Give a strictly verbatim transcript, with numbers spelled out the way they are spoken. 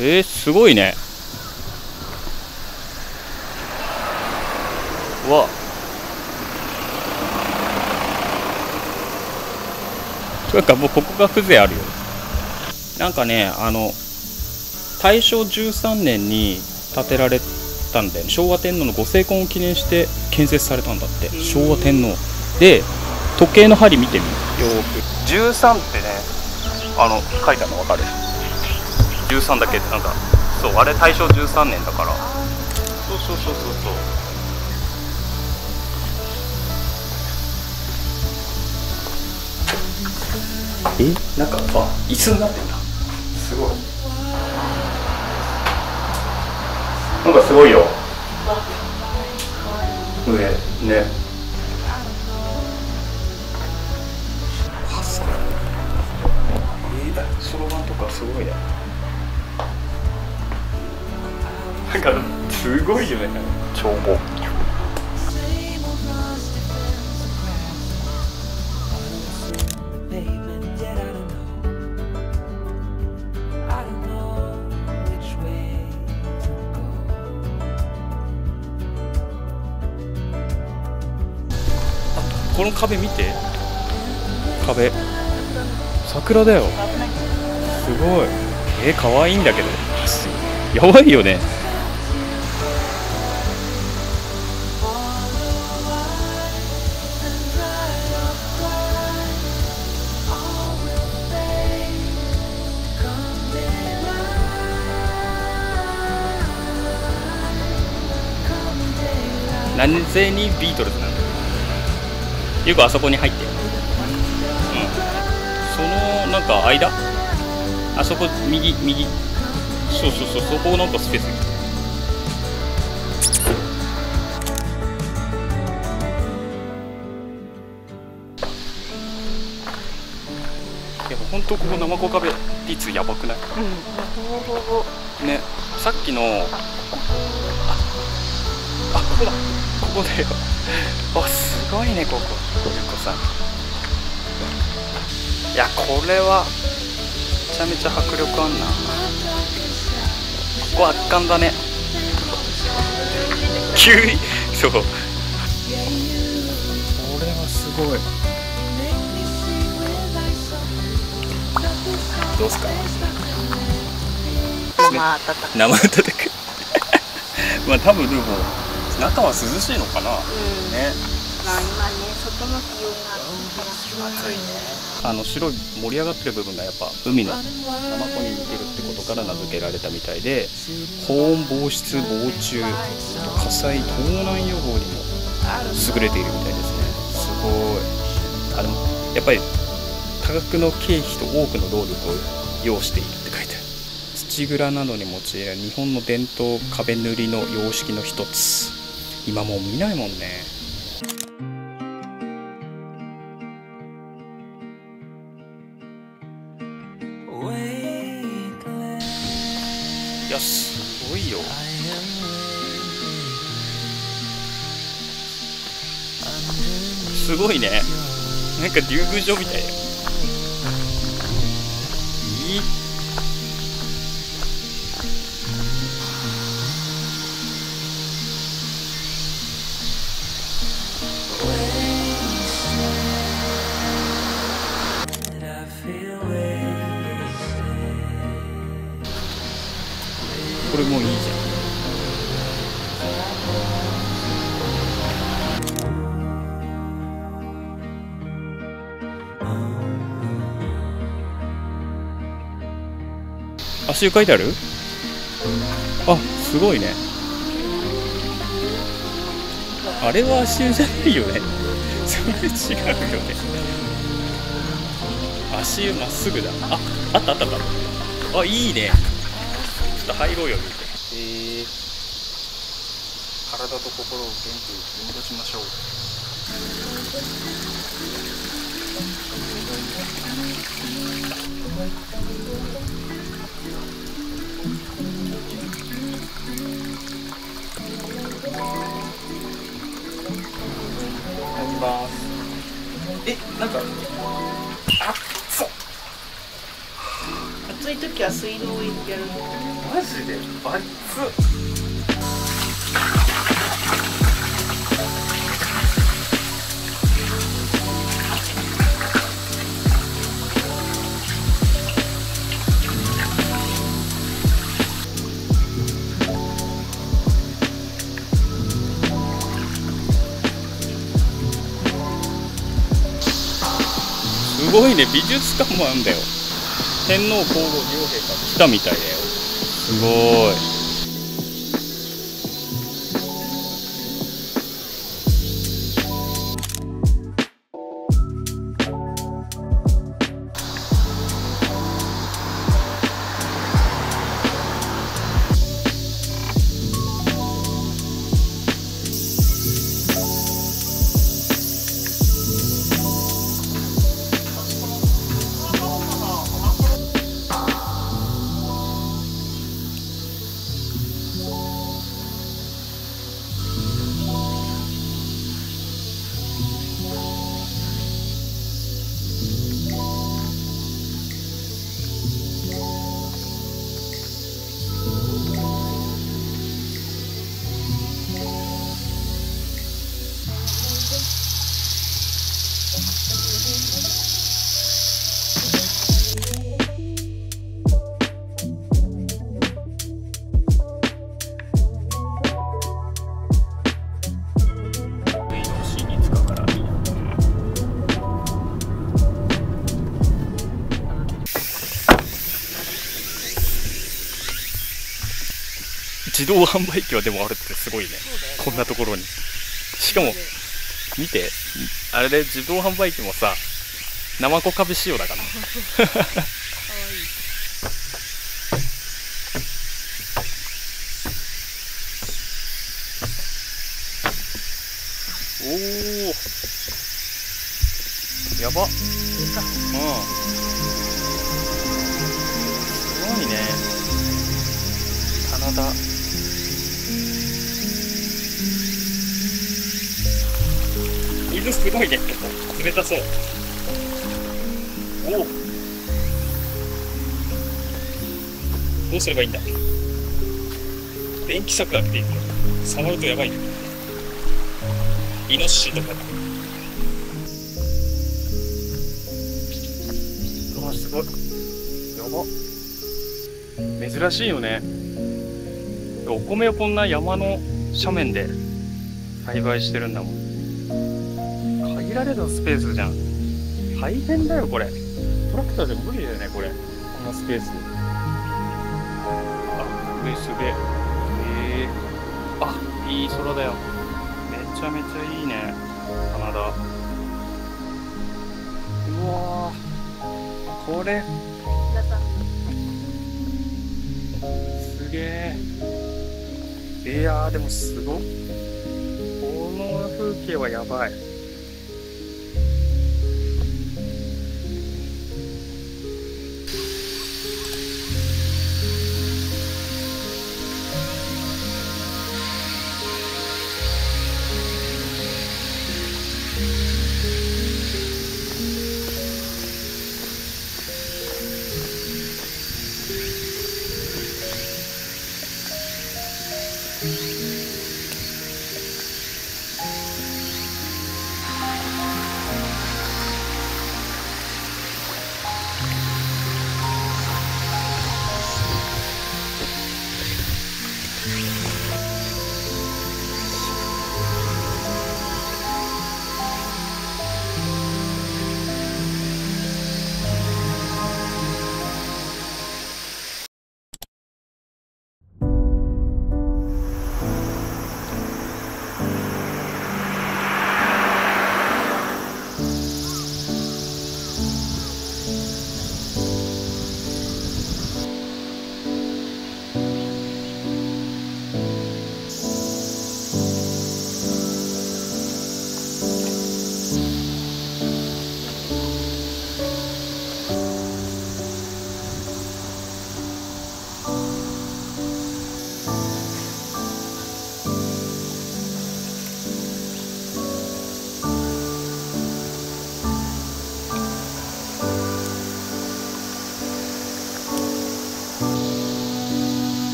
えー、すごいね。うわ、なんかもうここが風情あるよ。なんかね、あの大正じゅうさんねんに建てられたんだよね。昭和天皇のご成婚を記念して建設されたんだって。昭和天皇で、時計の針見てみよく。じゅうさんってね、あの書いてあるの分かる？じゅうさんだけなんか、そう、あれ大正じゅうさんねんだから。そうそうそうそうそう。え、なんか、あ、椅子になってんだ。すごい。なんかすごいよ。上ね。あ、すごい。えー、そろばんとかすごいね。なんかすごいよね。帳簿。この壁見て、壁桜だよ。すごい。えー、可愛いんだけどやばいよね。何故にビートルズなんだよくあそこに入ってる。うん、そのなんか間、あそこ右右、そうそうそう、そこなんかスペース。いや本当ここ生子壁率やばくない？うん、ほぼほぼね。さっきのああ、ここだ、ここだよ。あ、すごいね、ここ。ゆうこさん。いや、これはめちゃめちゃ迫力あんな。ここ圧巻だね。急にそう。これはすごい。どうすか？ 生温かく。 生温かく。まあ多分でも中は涼しいのかな。うん、ね。 まあ今ね、外の気温が暑いね。 あの白い盛り上がってる部分がやっぱ海のナマコに似てるってことから名付けられたみたいで、高温防湿防虫火災盗難予防にも優れているみたいですね。すごい。あのやっぱり多額の経費と多くの労力を要しているって書いてある。土蔵などに用いられる日本の伝統壁塗りの様式の一つ。今もう見ないもんね。いや、すごいよ。すごいね。なんか竜宮城みたいよ。いい。これもういいじゃん。足湯書いてある？あ、すごいね。あれは足湯じゃないよね。それ違うよね。足湯まっすぐだ。あ、あったあったあった。あ、いいね。ちょっと入ろうよ。えー、体と心を元気に戻しましょう。入ります。え、なんかあっつ。暑い。 暑い時は水道をやる。 マジで熱っ。すごいね、美術館もあんだよ。天皇皇后両陛下来たみたいだよ。すごい。自動販売機はでもあるってすごいね。こんなところに。しかも見て、あれで自動販売機もさ、生子カビ仕様だから。おお、やば。うん。すごいね。棚田。水すごいね。冷たそう。おお。どうすればいいんだ。電気柵なくていいんだよ。触るとやばいね。イノシシとかだ。うわ、すごい。やば。珍しいよね。お米をこんな山の斜面で栽培してるんだもん。限られたスペースじゃん。大変だよこれ。トラクターで無理だよねこれ。こんなスペース。あ、上すげえ。えー、あ、いい空だよ。めちゃめちゃいいね。棚田。うわー、これすげえ。いやーでもすごっ。この風景はやばい。